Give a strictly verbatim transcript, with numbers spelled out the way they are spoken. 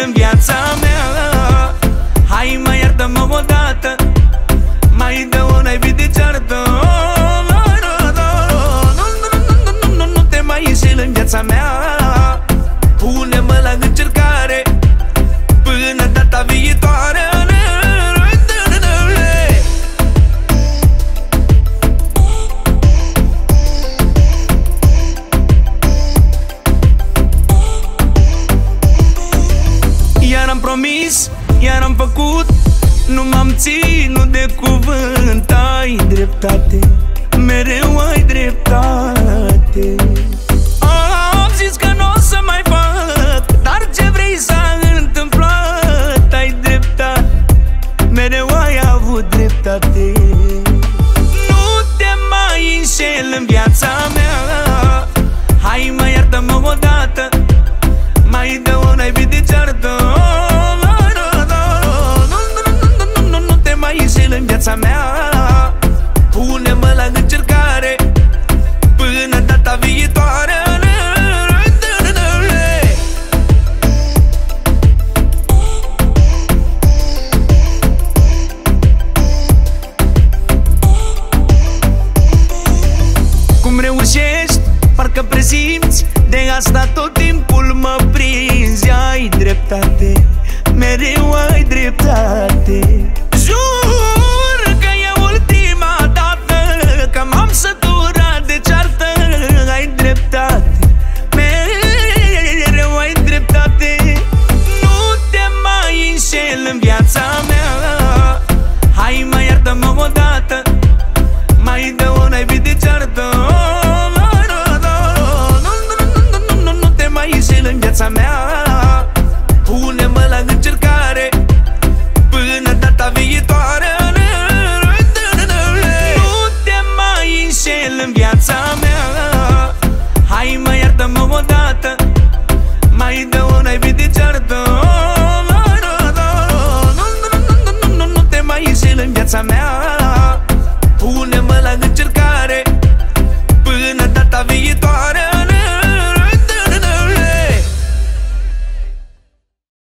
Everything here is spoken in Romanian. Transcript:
în viața mea. Hai mai iartă-mă odată, mai dă o naibii de ceartă. Nu te mai înșel în viața mea. Pune-mă la încercare până data viitoare. Iar am promis, iar am făcut, nu m-am ținut de cuvânt. Ai dreptate, mereu ai dreptate. Am zis că n-o să mai fac, dar ce vrei s-a întâmplat. Ai dreptate, mereu ai avut dreptate. Nu te mai înșel în viața mea. Hai mai iartă-mă odată, mai dă o naibii de ceartă. Nu te mai înșel în viața mea. Pune-mă la încercare până data viitoare. Cum reușești, parcă presimți, de asta tot timpul mă prinzi. Ai dreptate, mereu ai dreptate. Jur că e ultima dată că m-am săturat de ceartă. Ai dreptate, mereu ai dreptate. Nu te mai înșel în viața mea. Hai mai iartă-mă odată, mai dă o naibii de ceartă. Nu te mai înșel în viața mea. Pune-mă la încercare până data viitoare. Nu te mai înșel în viața mea. Hai mai iartă-mă odată, mai dă o naibii de ceartă. Nu te mai înșel în viața mea. Pune-mă la încercare